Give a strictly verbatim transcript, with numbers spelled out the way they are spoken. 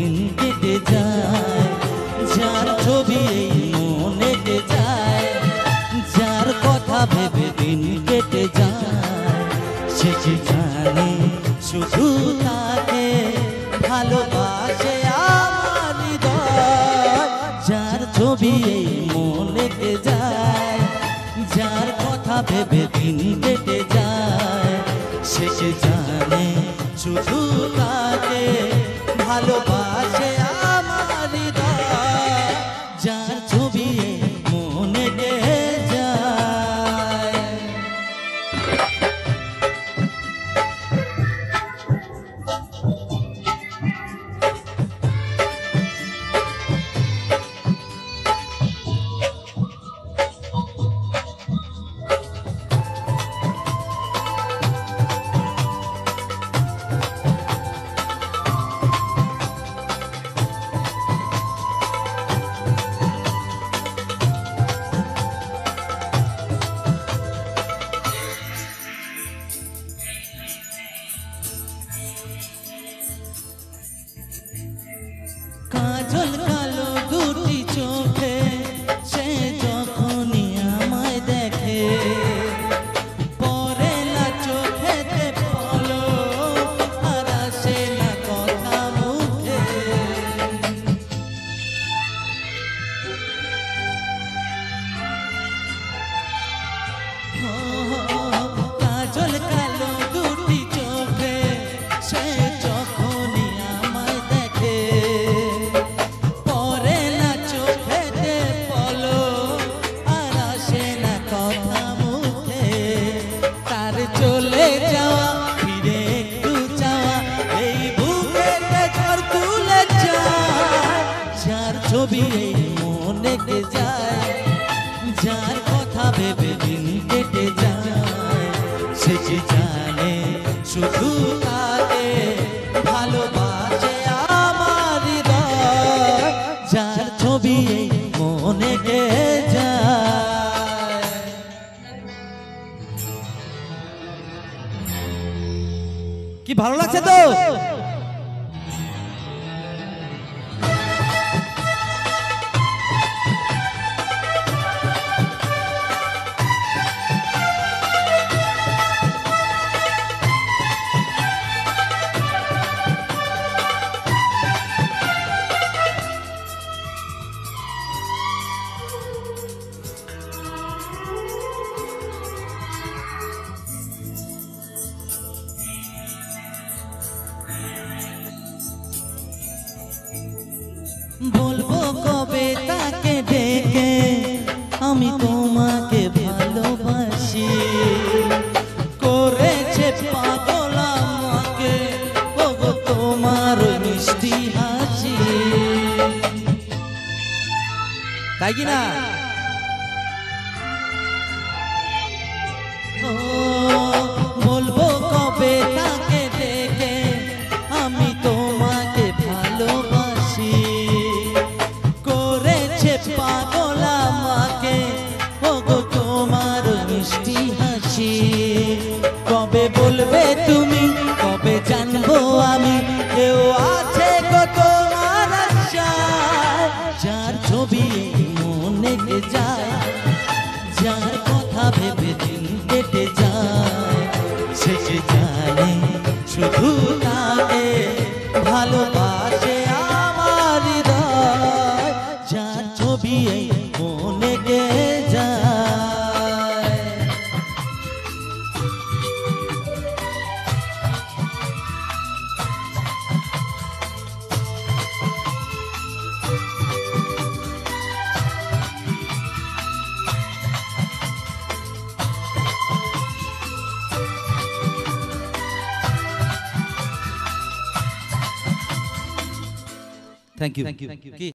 দিন কেটে যায়, যার ছবি এই মনে কে যায়, যার কথা ভেবে দিন কেটে যায়, সে কি জানে শুধু তাকে ভালোবাসে আমার হৃদয়। যার ছবি এই মনে কে যায়, যার কথা ভেবে দিন কেটে যায়, সে কি জানে শুধু তাকে ভালোবাসে আমার হৃদয়। যার ছবি মনে কে যায়। কাজল কালো দুটি চোখে সে যখনই আমায় দেখে, পরে না চোখেতে পলক আর আসে না কথা মুখে। কাজল কালো দুটি চোখে সে যখনই আমায় দেখে, পরে না চোখেতে পলক আর আসে না কথা মুখে। তার চলে যাওয়া ফিরে একটু চাওয়া এই বুকেতে ঝড় তুলে যায়। যার ছবি এই মনে কে যায়, যার কথা ভেবে দিন কেটে যায়, সে কি জানে শুধু তাকে ভালোবাসে আমার হৃদয়। যার ছবি এই মনে কে যায়। কি ভালো লাগছে তো? বলবো কবে তাকে ডেকে আমি তোমাকে ভালোবাসি, করেছে পাগল আমাকে ওগো তোমার মিষ্টি হাসি। তাই কি না? ও বলবো কবে তাকে ডেকে আমি তোমাকে ভালোবাসি, করেছে পাগল আমাকে ওগো তোমার মিষ্টি হাসি। কবে বলবে তুমি, কবে জানবো আমি, কেউ আছে গো তোমার আশায়। যার ছবি মনে কে যায়, যার কথা ভেবে দিন কেটে যায়, সে কি জানে শুধু তাকে ভালোবাসে আমার হৃদয়। যার ছবি মনে কে যায়। Thank you. Thank you. Thank you.